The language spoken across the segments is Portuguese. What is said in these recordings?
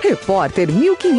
Repórter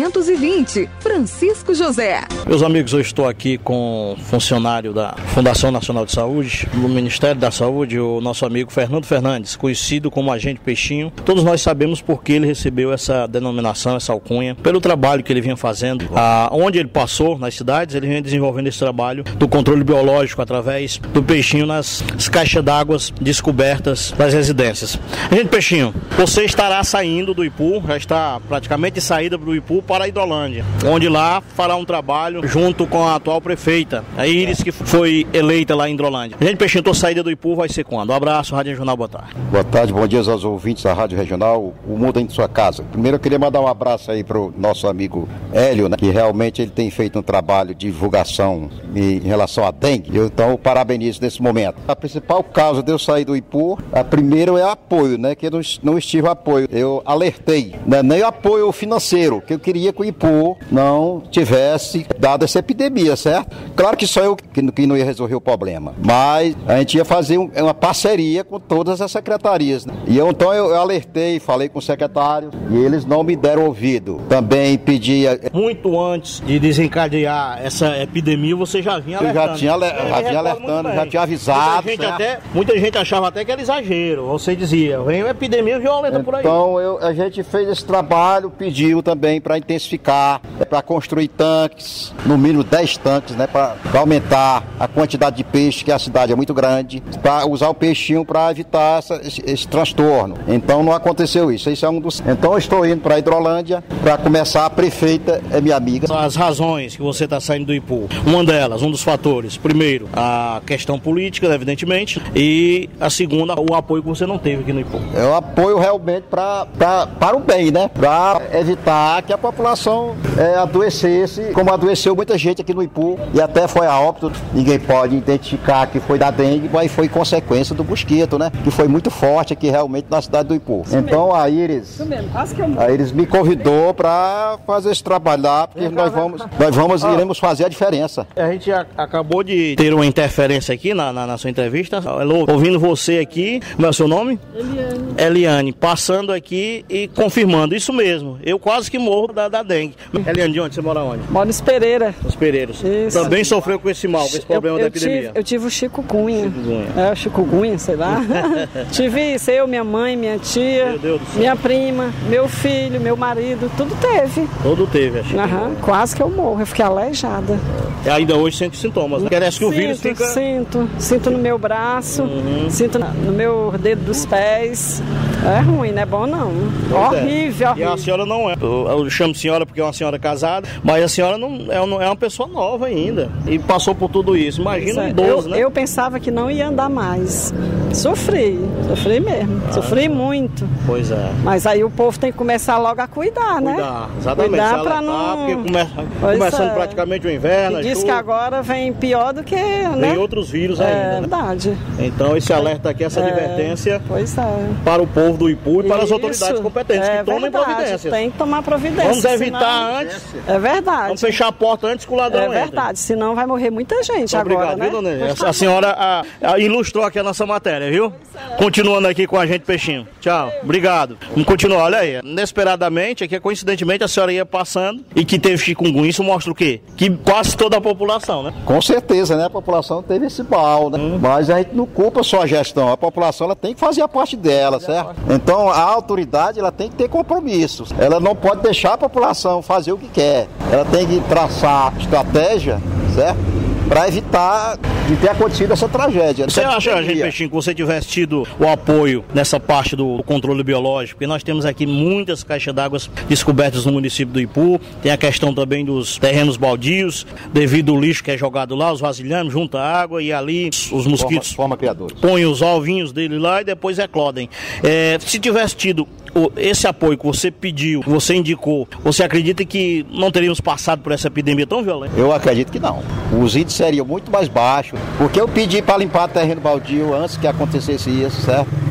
1520, Francisco José. Meus amigos, eu estou aqui com o funcionário da Fundação Nacional de Saúde, do Ministério da Saúde, o nosso amigo Fernando Fernandes, conhecido como Agente Peixinho. Todos nós sabemos por que ele recebeu essa denominação, essa alcunha, pelo trabalho que ele vinha fazendo. Onde ele passou, nas cidades, ele vinha desenvolvendo esse trabalho do controle biológico através do peixinho nas caixas d'água descobertas das residências. Agente Peixinho, você estará saindo do Ipu, já está praticamente de saída do Ipu para a Hidrolândia, onde lá fará um trabalho junto com a atual prefeita, a Iris, que foi eleita lá em Hidrolândia. Agente Peixinho, tua saída do Ipu vai ser quando? Um abraço, Rádio Regional, boa tarde. Boa tarde, bom dia aos ouvintes da Rádio Regional, o mundo dentro de sua casa. Primeiro eu queria mandar um abraço aí pro nosso amigo Hélio, né, que realmente ele tem feito um trabalho de divulgação em relação à dengue. Eu então parabenizo nesse momento. A principal causa de eu sair do Ipu, a primeira é apoio, né, que eu não estive apoio. Eu alertei, né, nem apoio financeiro, que eu queria que o Ipu não tivesse dado essa epidemia, certo? Claro que só eu que não ia resolver o problema, mas a gente ia fazer uma parceria com todas as secretarias, né? E então eu alertei, falei com o secretário e eles não me deram ouvido. Também pedi... Muito antes de desencadear essa epidemia, você já vinha alertando. Eu já vinha alertando, já tinha avisado. Muita gente achava até que era exagero. Você dizia, vem uma epidemia violenta por aí. Então a gente fez esse trabalho, pediu também para intensificar, para construir tanques, no mínimo 10 tanques, né, para aumentar a quantidade de peixe, que a cidade é muito grande, para usar o peixinho para evitar esse transtorno. Então não aconteceu isso. Esse é um dos... Então eu estou indo para a Hidrolândia para começar. A prefeita é minha amiga. As razões que você está saindo do Ipu, uma delas, um dos fatores, primeiro, a questão política, evidentemente, e a segunda, o apoio que você não teve aqui no Ipu. É o apoio realmente para o bem, né? Para evitar que a população adoecesse, como adoeceu muita gente aqui no Ipu, e até foi a óbito. Ninguém pode identificar que foi da dengue, mas foi consequência do mosquito, né? Que foi muito forte aqui realmente na cidade do Ipu. Então a Iris me convidou para fazer esse trabalho lá, porque iremos fazer a diferença. A gente acabou de ter uma interferência aqui na sua entrevista. Ouvindo você aqui, como é o seu nome? Eliane, passando aqui e confirmando, isso mesmo, eu quase que morro da dengue. Eliane, de onde? Você mora onde? Moro nos Pereira. Nos Pereiros. Isso. Também sofreu com esse mal, com esse problema da epidemia? Eu tive o chikungunya. O chikungunya, sei lá. Tive isso, eu, minha mãe, minha tia, minha prima, meu filho, meu marido, tudo teve. Tudo teve, acho. Quase que eu morro, eu fiquei aleijada. E ainda hoje sente sintomas, né? Parece que o vírus fica... Sinto no meu braço, sinto no meu dedo dos pés. É ruim, não é bom não. Horrível. E a senhora não é. Eu chamo senhora porque é uma senhora casada, mas a senhora não é uma pessoa nova ainda. E passou por tudo isso. Imagina um idoso, né? Eu pensava que não ia andar mais. Sofri mesmo. Sofri muito. Pois é. Mas aí o povo tem que começar logo a cuidar, né? Exatamente. Cuidar pra não... Porque começando praticamente o inverno. Diz que agora vem pior do que, né? Vem outros vírus ainda. É verdade. Então esse alerta aqui, essa advertência para o povo do Ipu e para as autoridades competentes que tomem providências. Tem que tomar providência. Vamos evitar antes. É verdade. Vamos fechar a porta antes que o ladrão entre. É verdade, senão vai morrer muita gente agora, né? Viu, dona? A senhora ilustrou aqui a nossa matéria, viu? Continuando aqui com a gente, Peixinho. Tchau. Obrigado. Vamos continuar. Olha aí. Inesperadamente, aqui coincidentemente a senhora ia passando e que teve chikungunya. Isso mostra o quê? Que quase toda a população, né? Com certeza, né? A população teve esse mal, né? Mas a gente não culpa só a gestão. A população ela tem que fazer a parte dela, certo? Então a autoridade ela tem que ter compromissos. Ela não pode deixar a população fazer o que quer. Ela tem que traçar estratégia, certo? Para evitar de ter acontecido essa tragédia. Você acha, gente Peixinho, que você tivesse tido o apoio nessa parte do controle biológico? Porque nós temos aqui muitas caixas d'água descobertas no município do Ipu, tem a questão também dos terrenos baldios, devido ao lixo que é jogado lá, os vasilhames, junta a água e ali os mosquitos põem os ovinhos dele lá e depois eclodem. Se tivesse tido esse apoio que você pediu, que você indicou, você acredita que não teríamos passado por essa epidemia tão violenta? Eu acredito que não. Os índices seriam muito mais baixos, porque eu pedi para limpar terreno baldio antes que acontecesse isso, certo?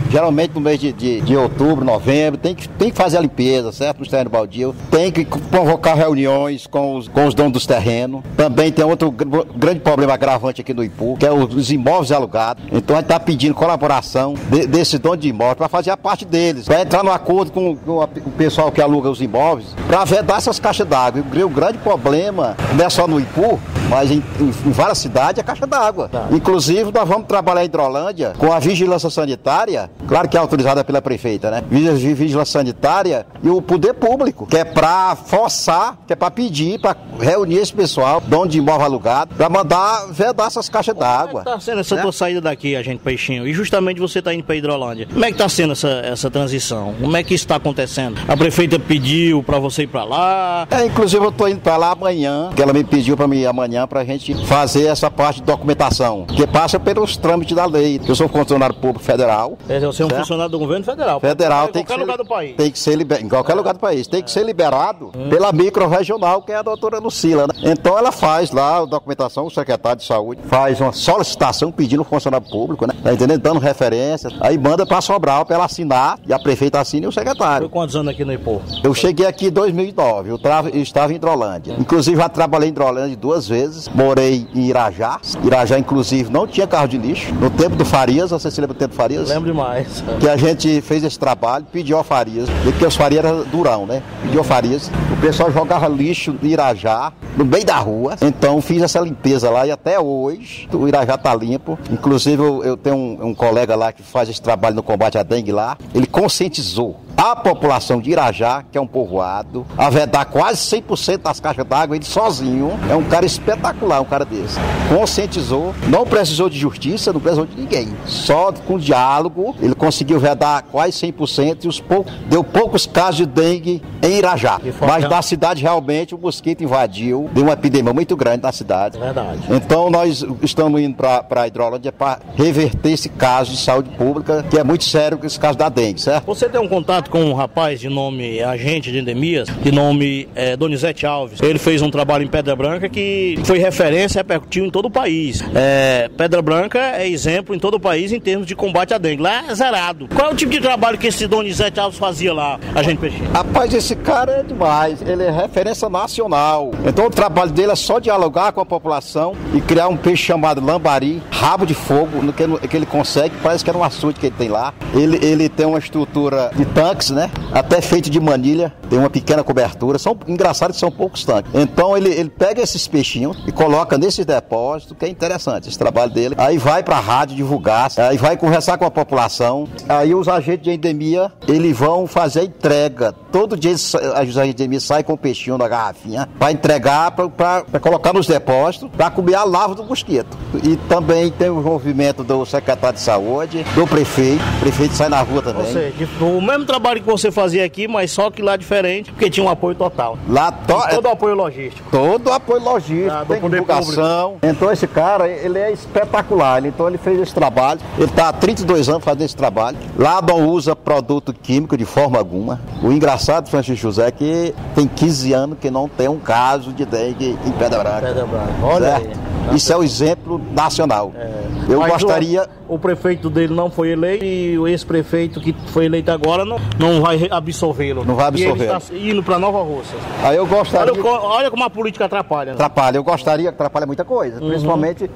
Geralmente no mês de outubro, novembro, tem que fazer a limpeza, certo? Nos terrenos baldios. Tem que convocar reuniões com os donos dos terrenos. Também tem outro grande problema agravante aqui no Ipu, que é os imóveis alugados. Então a gente está pedindo colaboração desse dono de imóveis para fazer a parte deles, para entrar no acordo com o pessoal que aluga os imóveis, para vedar essas caixas d'água. O grande problema não é só no Ipu, mas em várias cidades é caixa d'água. Tá. Inclusive, nós vamos trabalhar em Hidrolândia com a vigilância sanitária, claro que é autorizada pela prefeita, né? Vigilância sanitária e o poder público, que é para forçar, que é para pedir, para reunir esse pessoal, dono de imóvel alugado, para mandar vedar essas caixas d'água. Como é que tá sendo essa tua saída daqui, agente Peixinho? E justamente você está indo para Hidrolândia. Como é que está sendo essa transição? Como é que isso está acontecendo? A prefeita pediu para você ir para lá? Inclusive eu estou indo para lá amanhã, que ela me pediu para mim ir amanhã para a gente fazer essa parte de documentação, que passa pelos trâmites da lei. Eu sou funcionário público federal. Você é um funcionário do governo federal. Federal tem que ser, lugar do país. Tem que ser liberado, em qualquer lugar do país. Tem que ser liberado pela micro-regional, que é a doutora Lucila, né? Então ela faz lá a documentação, o secretário de saúde faz uma solicitação pedindo o funcionário público, né? Tá entendendo? Dando referência. Aí manda para Sobral para ela assinar, e a prefeita assina e o secretário. Foi quantos anos aqui no Ipu? Eu cheguei aqui em 2009, eu estava em Hidrolândia. Inclusive já trabalhei em Hidrolândia 2 vezes, morei em Irajá. Irajá, inclusive, não tinha carro de lixo. No tempo do Farias, você se lembra do tempo do Farias? Lembro demais. Que a gente fez esse trabalho, pediu ao Farias, porque os Farias eram durão, né? Pediu ao Farias, o pessoal jogava lixo em Irajá, no meio da rua. Então fiz essa limpeza lá e até hoje o Irajá tá limpo. Inclusive eu tenho um colega lá que faz esse trabalho no combate à dengue lá. Ele conscientizou a população de Irajá, que é um povoado, a vedar quase 100% das caixas d'água, ele sozinho. É um cara espetacular, um cara desse. Conscientizou, não precisou de justiça, não precisou de ninguém. Só com diálogo, ele conseguiu vedar quase 100% e deu poucos casos de dengue em Irajá. Mas na cidade, realmente, o mosquito invadiu, deu uma epidemia muito grande na cidade. Verdade. Então, nós estamos indo para a Hidrolândia para reverter esse caso de saúde pública, que é muito sério, esse caso da dengue, certo? Você tem um contato com um rapaz de nome agente de endemias, de nome Donizete Alves. Ele fez um trabalho em Pedra Branca que foi referência, repercutiu em todo o país. Pedra Branca é exemplo em todo o país em termos de combate à dengue. Lá é zerado. Qual é o tipo de trabalho que esse Donizete Alves fazia lá, agente Peixinho? Rapaz, esse cara é demais. Ele é referência nacional. Então o trabalho dele é só dialogar com a população e criar um peixe chamado lambari, rabo de fogo, no que ele consegue. Parece que era um açude que ele tem lá. Ele tem uma estrutura de tanques, né? Até feito de manilha, tem uma pequena cobertura. Engraçado que são poucos tanques. Então ele pega esses peixinhos e coloca nesses depósitos, que é interessante esse trabalho dele. Aí vai pra rádio divulgar, aí vai conversar com a população. Aí os agentes de endemia, eles vão fazer a entrega. Todo dia os agentes de endemia saem com o peixinho na garrafinha para entregar, para colocar nos depósitos, para comer a larva do mosquito. E também tem o envolvimento do secretário de saúde, do prefeito. O prefeito sai na rua também. Ou seja, o mesmo trabalho que você fazia aqui, mas só que lá diferente, porque tinha um apoio total. Lá todo o apoio logístico. Todo o apoio logístico, tem divulgação. Público. Então esse cara, ele é espetacular. Então ele fez esse trabalho. Ele está há 32 anos fazendo esse trabalho. Lá não usa produto químico de forma alguma. O engraçado, Francisco José, é que tem 15 anos que não tem um caso de dengue em Pedra Branca. Pedra Branca. Olha aí. Isso é o exemplo nacional. Eu gostaria... O prefeito dele não foi eleito e o ex-prefeito que foi eleito agora não vai absolvê-lo. Não vai absolver. E ele está indo para Nova Russa. Aí eu gostaria... Olha como a política atrapalha. Né? Atrapalha. Eu gostaria... Atrapalha muita coisa. Principalmente...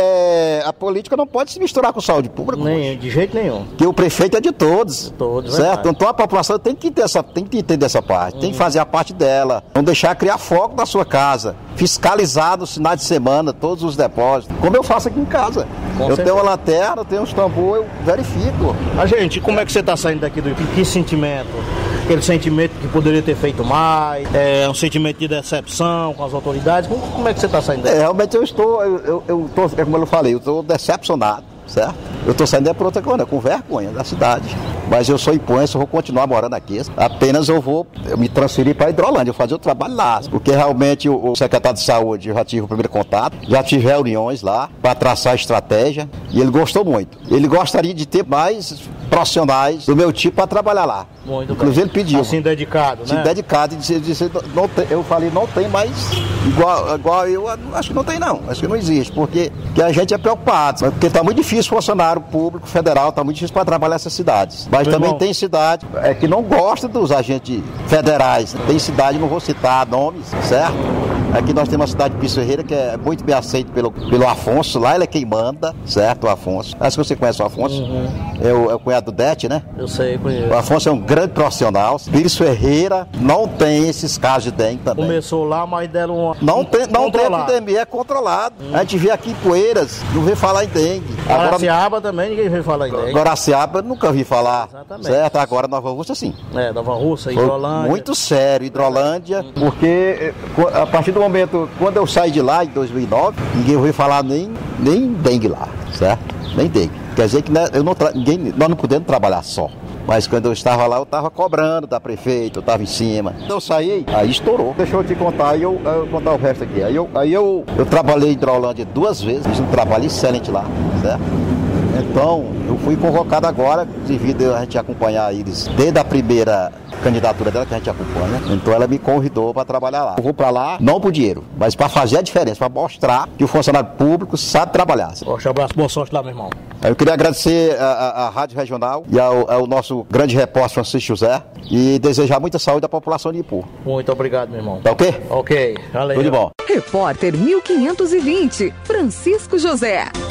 a política não pode se misturar com saúde pública. De jeito nenhum. Porque o prefeito é de todos. Todos, certo? Verdade. Então a população tem que entender essa parte. Tem que fazer a parte dela. Não deixar criar fogo na sua casa. Fiscalizar nos finais de semana todos os depósitos. Como eu faço aqui em casa. Eu tenho uma lanterna, eu tenho uns tambor, eu verifico. Gente, como é que você está saindo daqui do Ipu? Que sentimento? Aquele sentimento que poderia ter feito mais, um sentimento de decepção com as autoridades. Como é que você está saindo daqui? Realmente eu estou, como eu falei, eu estou decepcionado, certo? Eu estou saindo por outra coisa, com vergonha da cidade. Mas eu sou imponente, eu vou continuar morando aqui. Apenas eu me transferir para Hidrolândia, eu fazer o trabalho lá. Porque realmente o secretário de saúde, eu já tive o primeiro contato, já tive reuniões lá para traçar a estratégia e ele gostou muito. Ele gostaria de ter mais profissionais do meu tipo para trabalhar lá. Muito Inclusive bem. ele pediu. Assim, dedicado, né? Dedicado. E disse, não tem, eu falei, não tem mais igual eu, acho que não tem não. Acho que não existe, porque a gente é preocupado. Porque está muito difícil o funcionário público federal, está muito difícil para trabalhar nessas cidades. Mas também tem cidade que não gosta dos agentes federais. Tem cidade, não vou citar nomes, certo? Aqui nós temos uma cidade de Piso Ferreira que é muito bem aceita pelo Afonso. Lá ele é quem manda, certo? O Afonso. Acho que você conhece o Afonso. É o cunhado do Dete, né? Eu sei, conheço. O Afonso é um grande profissional. Piso Ferreira não tem esses casos de dengue também. Começou lá, mas deram uma... Não tem epidemia, é controlado. A gente vê aqui em Poeiras, não vê falar em dengue. Guaraciaba também ninguém vê falar em dengue. Guaraciaba nunca vi falar. Exatamente. Certo? Agora Nova Rússia sim. Nova Rússia, Hidrolândia. Muito sério, Hidrolândia, porque a partir do momento, quando eu saí de lá em 2009, ninguém ouviu falar nem dengue lá, certo? Nem dengue. Quer dizer que nós não podemos trabalhar só. Mas quando eu estava lá, eu estava cobrando da prefeita, eu estava em cima. Quando eu saí, aí estourou. Deixa eu te contar, eu contar o resto aqui. Aí eu trabalhei em Hidrolândia 2 vezes, fiz um trabalho excelente lá, certo? Então, eu fui convocado agora, devido a gente acompanhar eles desde a primeira candidatura dela, que a gente acompanha. Então, ela me convidou para trabalhar lá. Eu vou para lá, não por dinheiro, mas para fazer a diferença, para mostrar que o funcionário público sabe trabalhar. Forte abraço, boa sorte lá, meu irmão. Eu queria agradecer a Rádio Regional e ao nosso grande repórter Francisco José e desejar muita saúde à população de Ipu. Muito obrigado, meu irmão. Tá ok? Ok, valeu. Tudo de bom. Repórter 1520, Francisco José.